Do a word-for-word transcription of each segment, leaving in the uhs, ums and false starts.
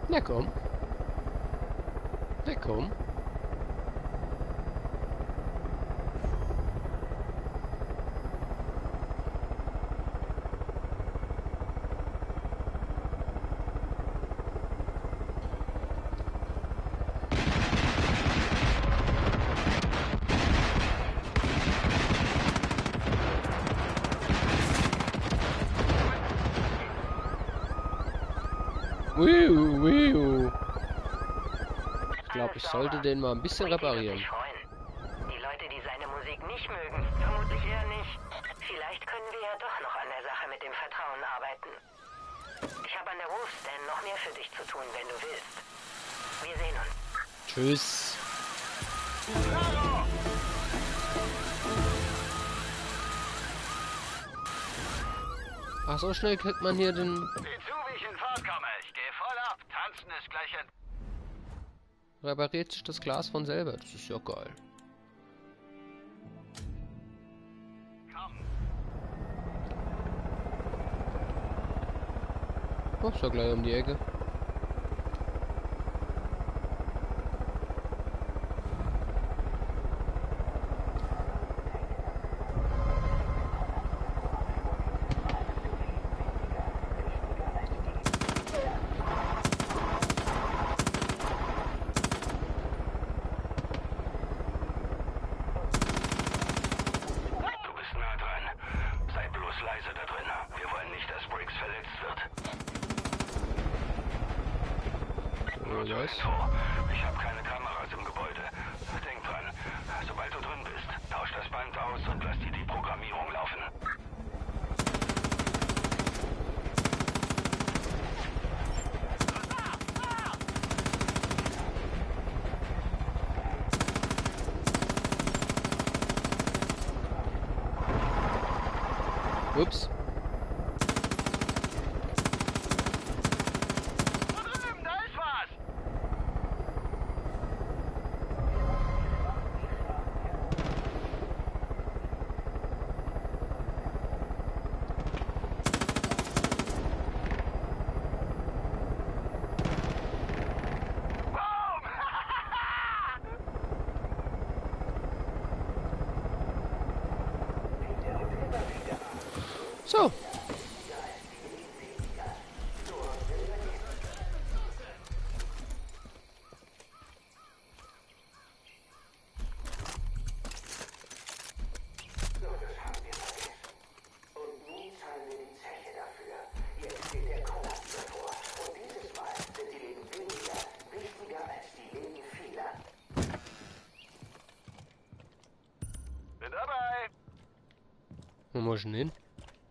Na komm. Na komm. Wiu, wiu. Ich glaube, ich sollte den mal ein bisschen reparieren. Die Leute, die seine Musik nicht mögen, vermutlich eher nicht. Vielleicht können wir ja doch noch an der Sache mit dem Vertrauen arbeiten. Ich habe an der Wolfstand noch mehr für dich zu tun, wenn du willst. Wir sehen uns. Tschüss. Ach, so schnell kriegt man hier den... Sieh zu, wie ich in Fahrt komme. Ich gehe voll ab. Tanzen ist gleich ein... Repariert sich das Glas von selber. Das ist ja geil. Oh, ist ja gleich um die Ecke. Ich habe keine Kameras im Gebäude. Denk dran, sobald du drin bist, tausch das Band aus und lass dir die Programmierung laufen. Ups. So. Bin dabei. Wo muss ich denn hin?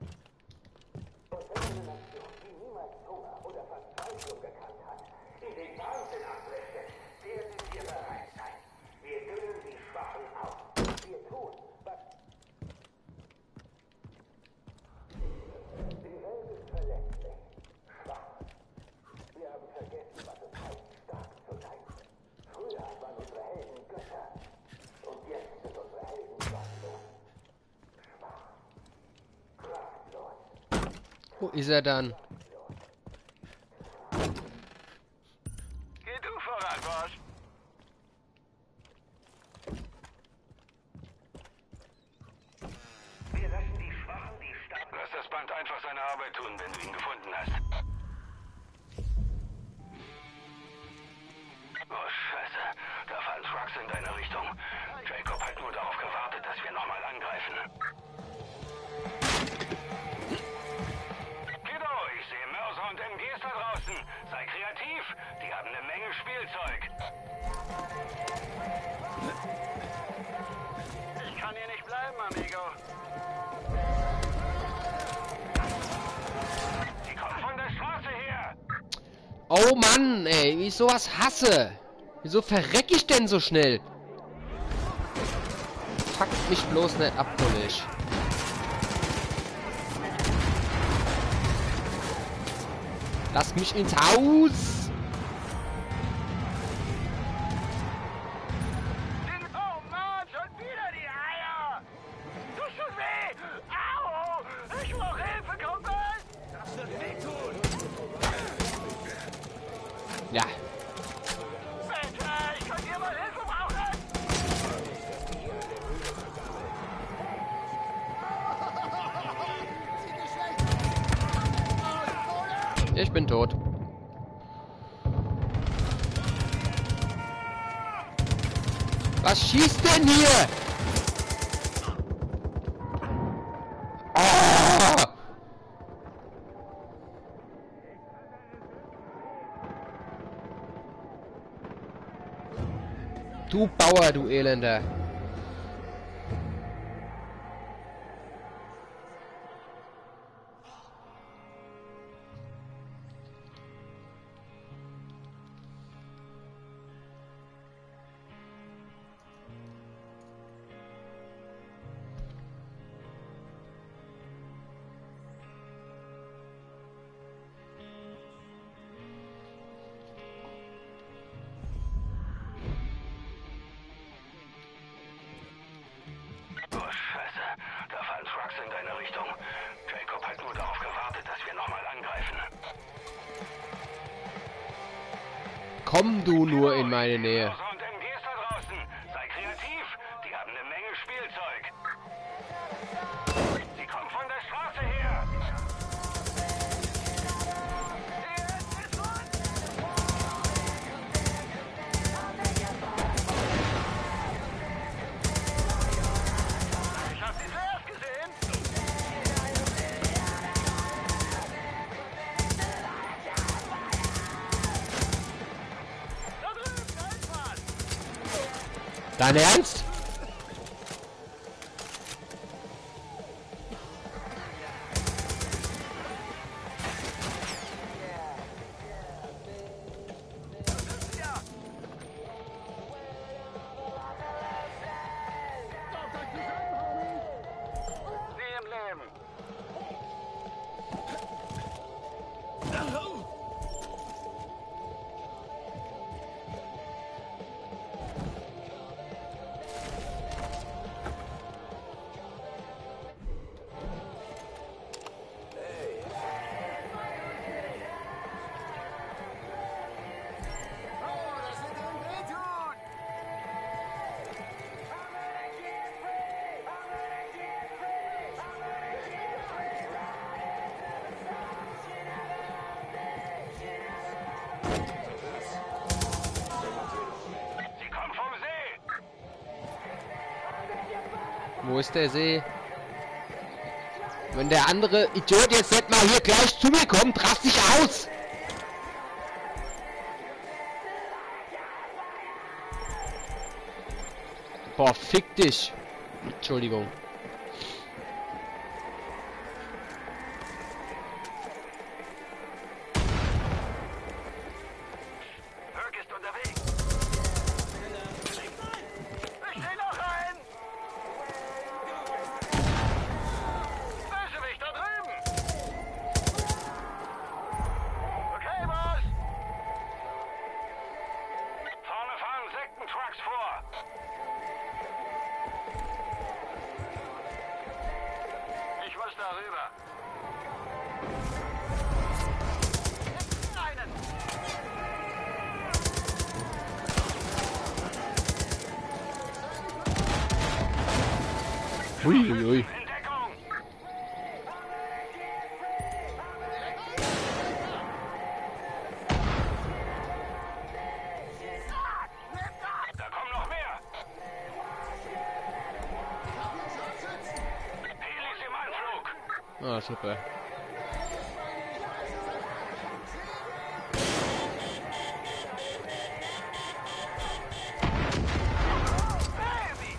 Wo ist er dann? Geh du voran, Boss. Wir lassen die Schwachen, die stark... Lass das Band einfach seine Arbeit tun, wenn du ihn gefunden hast. Oh, Scheiße. Da fahren Trucks in deine Richtung. Jacob hat nur darauf gewartet, dass wir nochmal angreifen. Und M Gs da draußen. Sei kreativ. Die haben eine Menge Spielzeug. Ich kann hier nicht bleiben, Amigo. Die kommen von der Straße her. Oh Mann, ey, wie ich sowas hasse. Wieso verreck ich denn so schnell? Fuckt mich bloß nicht ab, Kollege. Lass mich ins Haus! Oh Mann, schon wieder die Eier! Tut schon weh! Au! Ich brauche Hilfe, Kumpel! Das wird wehtun! Ich bin tot. Was schießt denn hier? Oh! Du Bauer, du Elender. Jacob hat nur darauf gewartet, dass wir nochmal angreifen. Komm du nur in meine Nähe. Und M Gs da draußen. Sei kreativ. Die haben eine Menge Spielzeug. Sie kommen von der Straße her. Ich hab sie zuerst gesehen. Da drüben, da ist was. Dein Ernst? Nie im Leben. Sie kommen vom See. Wo ist der See? Wenn der andere Idiot jetzt nicht mal hier gleich zu mir kommt, rast dich aus! Boah, fick dich! Entschuldigung. Herc ist unterwegs. Ich seh noch einen. Bösewicht da drüben. Okay, Boss. Vorne fahren Sektentrucks vor. Ich muss darüber. Einen. Ui, ui, ui. In Deckung. Da kommen noch mehr. Helis im Anflug. Ah, super. Baby.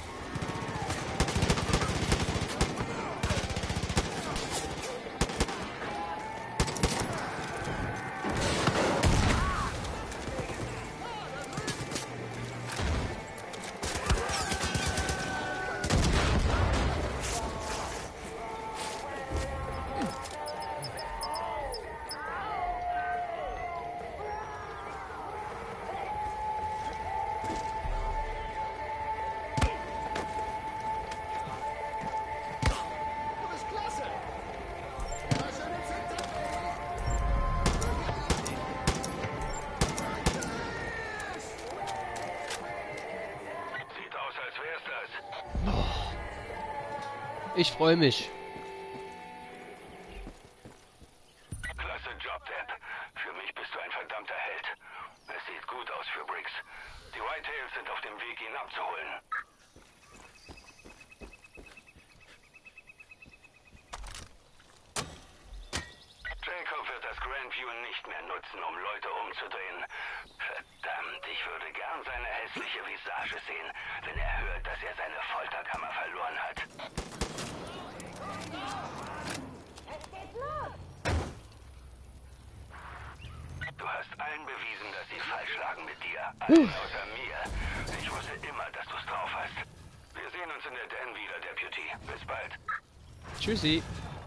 Sieht aus, als wär's das. Ich freue mich. Klasse Job, Depp. Jacob wird das Grandview nicht mehr nutzen, um Leute umzudrehen. Verdammt, ich würde gern seine hässliche Visage sehen, wenn er hört, dass er seine Folterkammer verloren hat. Du hast allen bewiesen, dass sie falsch lagen mit dir. Allen außer mir. Ich wusste immer, dass du es drauf hast. Wir sehen uns in der Den wieder, Deputy. Bis bald. Tschüssi.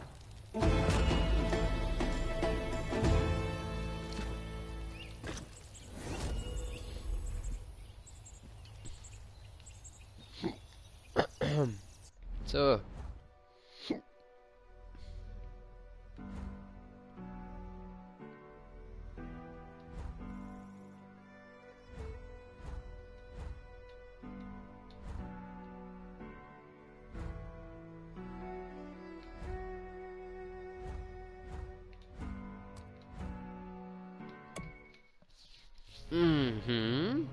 So. Mhm.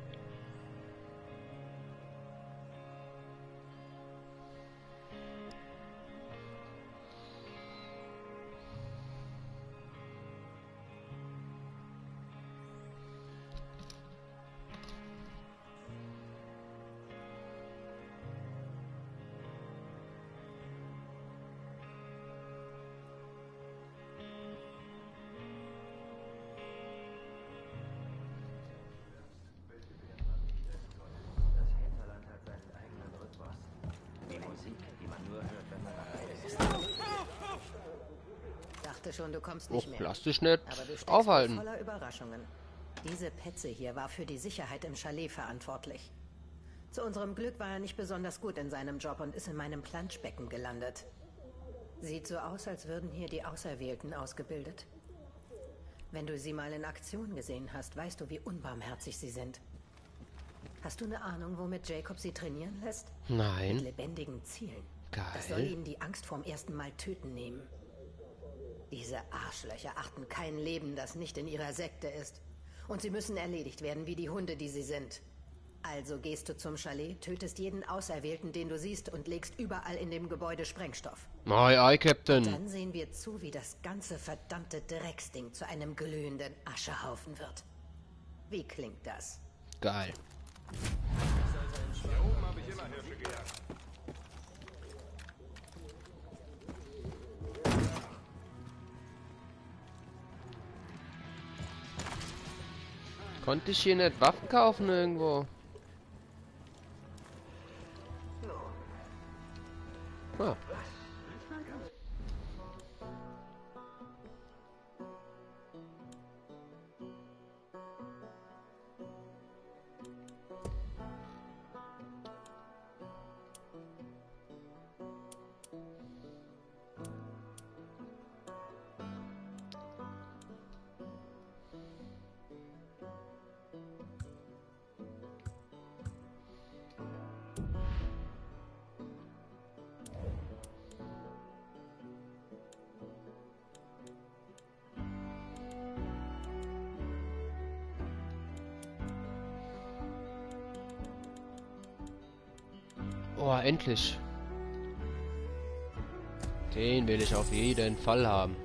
Schon, du kommst Och, nicht mehr. lass dich nicht Aber du steckst aufhalten. voller Überraschungen. Diese Petze hier war für die Sicherheit im Chalet verantwortlich. Zu unserem Glück war er nicht besonders gut in seinem Job und ist in meinem Planschbecken gelandet. Sieht so aus, als würden hier die Auserwählten ausgebildet. Wenn du sie mal in Aktion gesehen hast, weißt du, wie unbarmherzig sie sind. Hast du eine Ahnung, womit Jacob sie trainieren lässt? Nein. Mit lebendigen Zielen. Geil. Das soll ihnen die Angst vorm ersten Mal töten nehmen. Diese Arschlöcher achten kein Leben, das nicht in ihrer Sekte ist. Und sie müssen erledigt werden, wie die Hunde, die sie sind. Also gehst du zum Chalet, tötest jeden Auserwählten, den du siehst, und legst überall in dem Gebäude Sprengstoff. Aye, aye, Captain. Dann sehen wir zu, wie das ganze verdammte Drecksding zu einem glühenden Aschehaufen wird. Wie klingt das? Geil. Hier oben habe ich immer Hirsche gejagt. Konnte ich hier nicht Waffen kaufen irgendwo? Ah. Oh, endlich. Den will ich auf jeden Fall haben.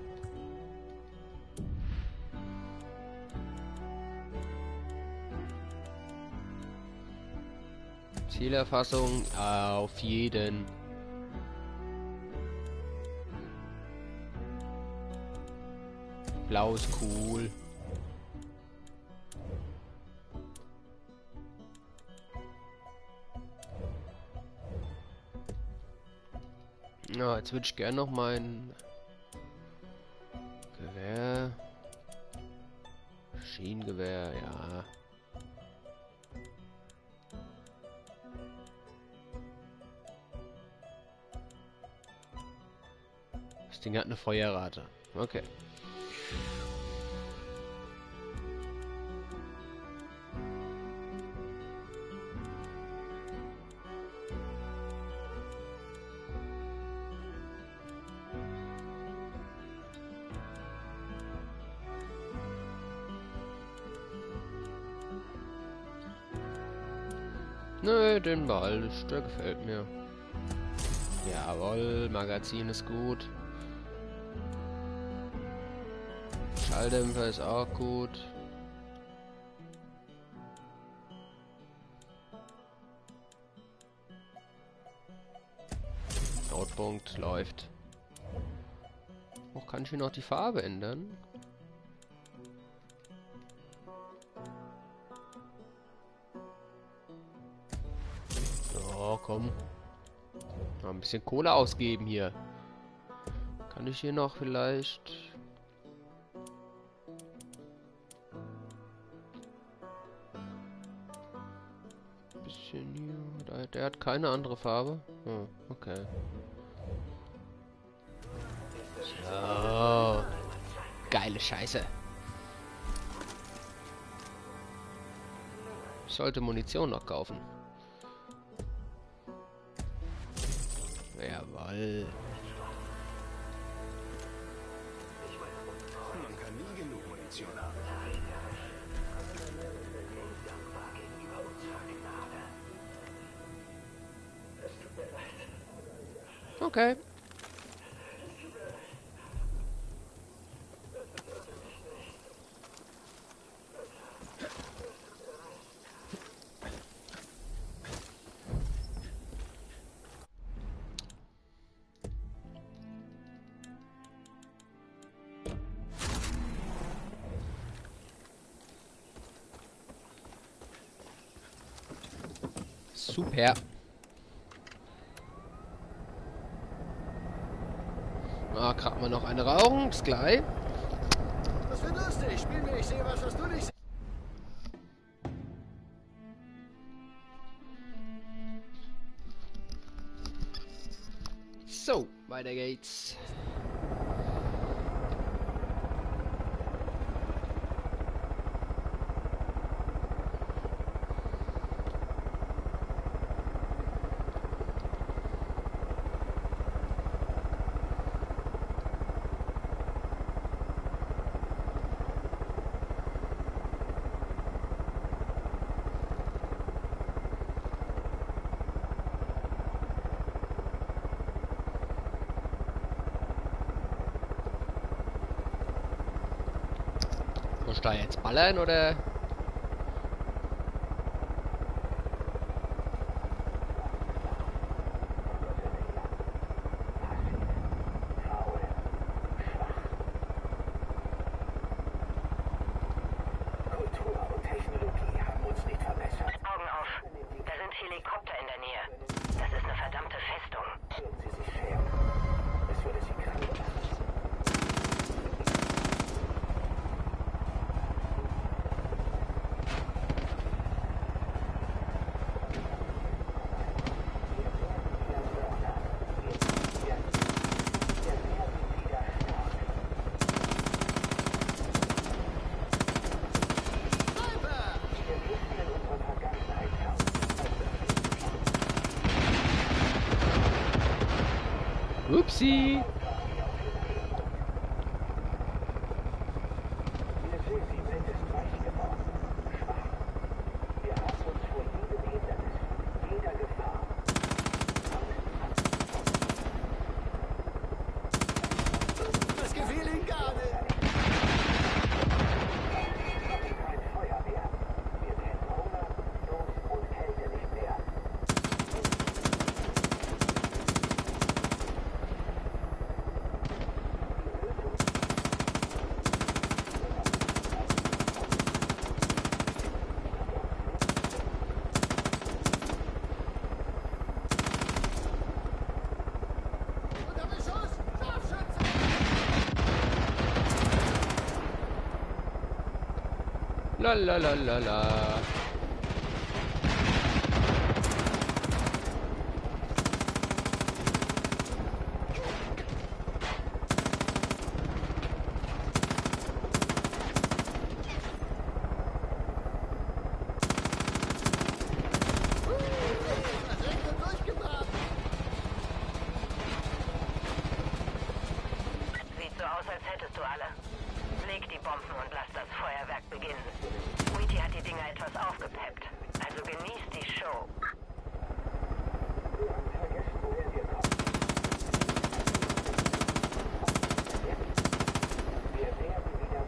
Zielerfassung auf jeden. Blau ist cool. Ja, jetzt würde ich gerne noch mein Gewehr, Schienengewehr, ja. Das Ding hat eine Feuerrate. Okay. Nö, den behalte ich, der gefällt mir. Jawohl, Magazin ist gut. Schalldämpfer ist auch gut. Notpunkt läuft. Auch kann ich hier noch die Farbe ändern? So, komm. Mal ein bisschen Kohle ausgeben hier. Kann ich hier noch vielleicht... Bisschen hier... Der, der hat keine andere Farbe. Hm, okay. So. Geile Scheiße. Ich sollte Munition noch kaufen. Jawoll. Man kann nie genug Munition haben. Okay. Super. Ah, gerade mal noch eine rauchen, bis gleich. Was für lustig. Spiel mir, ich sehe was, was du nicht siehst. So, weiter geht's. Muss ich da jetzt ballern oder? Kultur und Technologie haben uns nicht verbessert. Augen auf. Da sind Helikopter in der Nähe. Das ist eine verdammte Festung. Würden Sie sich schämen? Es würde Sie krank machen. Upsi. Das gefiel ihm gar nicht. Unter Beschuss! Scharfschütze! La la la la la. Verdrängt und durchgebracht! Sieht so aus, als hättest du alle. Leg die Bomben und lass das Feuerwerk beginnen. Wheaty hat die Dinger etwas aufgepeppt. Also genieß die Show. Wir werden wieder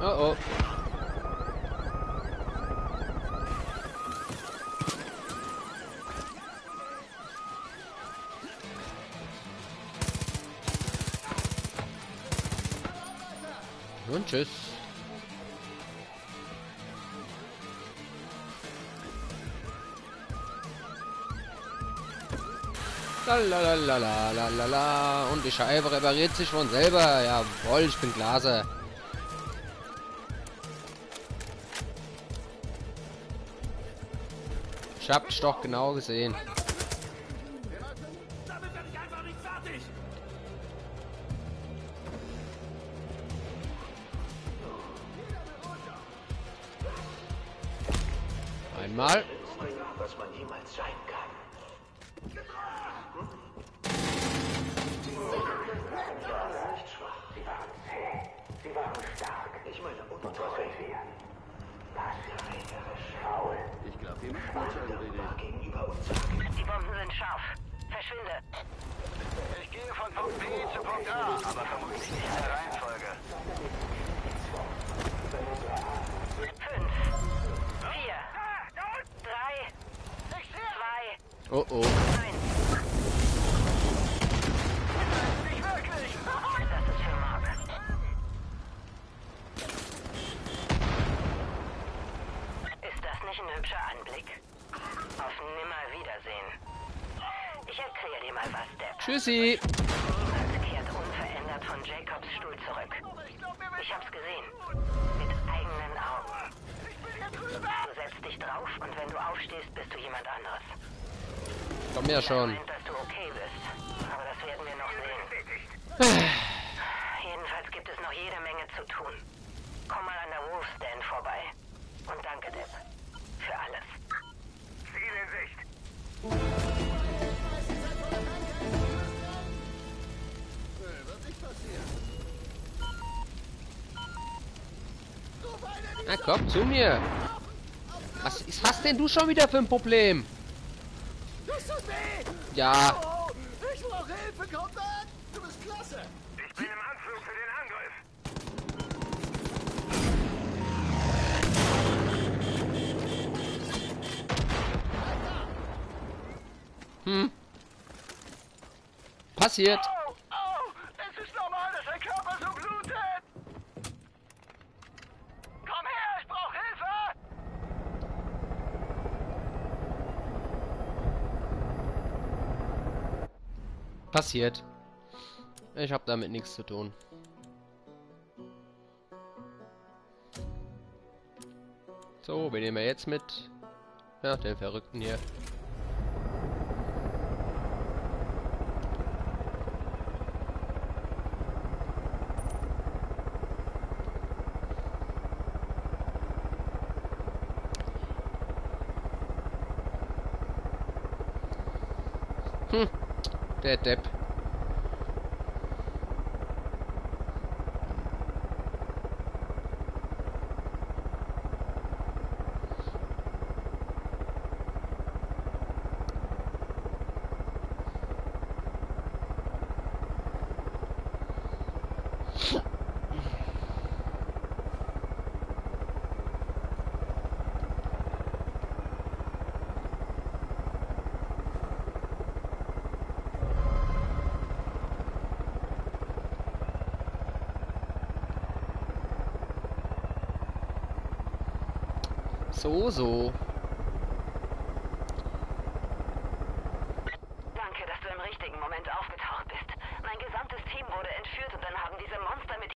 Oh oh. Und tschüss. Lalalala. Und die Scheibe repariert sich von selber. Jawohl, ich bin Glaser. Ich hab dich doch genau gesehen. Damit werde ich einfach nicht fertig! Einmal. Was man jemals sein kann. Sie waren nicht schwach. Sie waren zäh. Sie waren stark. Ich meine, unkontrolliert. Passerisch, faul. Ich glaube, wir machen gegenüber uns sagen. Die Bomben sind scharf. Verschwinde. Ich gehe von Punkt B zu Punkt A, aber vermutlich nicht in der Reihenfolge. Fünf. Vier. Drei. Zwei. Oh oh. Eins. Nicht wirklich! Das ist für Mark. Ist das nicht ein hübscher Anblick? Auf Nimmerwiedersehen. Ich erkläre dir mal was, Depp. Tschüssi. Niemand kehrt unverändert von Jacobs Stuhl zurück. Ich hab's gesehen. Mit eigenen Augen. Du setzt dich drauf und wenn du aufstehst, bist du jemand anderes. Komm her schon. Meint, dass du okay bist. Aber das werden wir noch sehen. Jedenfalls gibt es noch jede Menge zu tun. Komm mal an der Wolf Stand vorbei. Und danke, Depp. Für alles. Ziel in Sicht. Wird nicht passieren. Na komm zu mir. Was ist, hast denn du schon wieder für ein Problem? Das tut weh! Ja. Oh, ich brauche Hilfe, Kontakt! Du bist klasse! Ich bin im Anflug für den Angriff. Hm. Passiert. Oh, oh, es ist normal, dass ein Körper so blutet. Komm her, ich brauche Hilfe. Passiert. Ich habe damit nichts zu tun. So, wen nehmen wir jetzt mit? Ja, den Verrückten hier. Hm, der Depp. So, so. Danke, dass du im richtigen Moment aufgetaucht bist. Mein gesamtes Team wurde entführt und dann haben diese Monster mit